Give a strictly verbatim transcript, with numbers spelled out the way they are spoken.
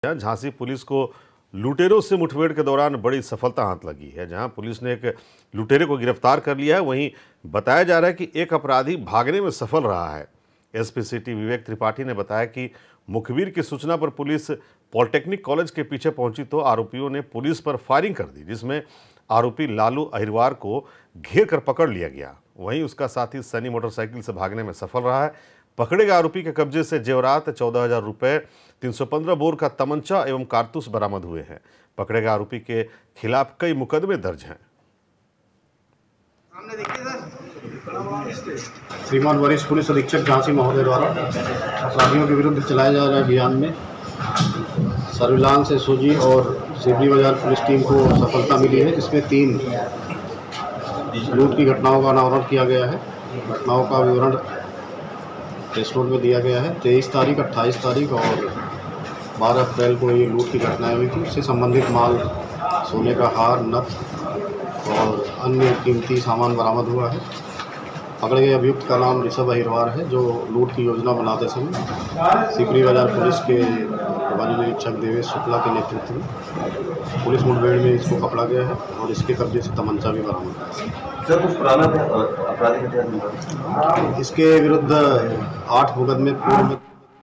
Jhansi police को लुटेरों से मुठभेड़ के दौरान बड़ी सफलता हाथ लगी है। जहां पुलिस ने एक लुटेरे को गिरफ्तार कर लिया है, वहीं बताया जा रहा है कि एक अपराधी भागने में सफल रहा है। एसपी सिटी विवेक त्रिपाठी ने बताया कि मुखबिर की सूचना पर पुलिस पॉलिटेक्निक कॉलेज के पीछे पहुंची तो आरोपियों ने पुलिस पर फायरिंग कर दी, जिसमें आरोपी लालू अहिरवार को घेर कर पकड़ लिया गया। वहीं उसका साथी सनी मोटरसाइकिल से भागने में सफल रहा है। पकड़े गए आरोपी के कब्जे से जेवरात, चौदह हजार रुपये, तीन सौ पंद्रह बोर का तमंचा एवं कारतूस बरामद हुए हैं। पकड़े गए आरोपी के खिलाफ कई मुकदमे दर्ज हैं। श्रीमान वरिष्ठ पुलिस अधीक्षक झांसी महोदय द्वारा अपराधियों के विरुद्ध चलाए जा रहे अभियान में सर्विलांस एसओजी और सिवनी बाजार पुलिस टीम को सफलता मिली है, जिसमें तीन लूट की घटनाओं का अनावरण किया गया है। घटनाओं का विवरण प्रेस नोट में दिया गया है। तेईस तारीख, अट्ठाईस तारीख और बारह अप्रैल को ये लूट की घटनाएं हुई थी। उससे संबंधित माल, सोने का हार, नथ और अन्य कीमती सामान बरामद हुआ है। पकड़े गए अभियुक्त का नाम ऋषभ अहिरवार है, जो लूट की योजना बनाते समय सिकरी बाजार पुलिस के प्रभारी निरीक्षक देवेश शुक्ला के नेतृत्व में पुलिस मुठभेड़ में इसको पकड़ा गया है और इसके कब्जे से तमंचा भी बरामद है। सर, कुछ पुराना अपराधी? इसके विरुद्ध आठ मुकदमे पूर्व में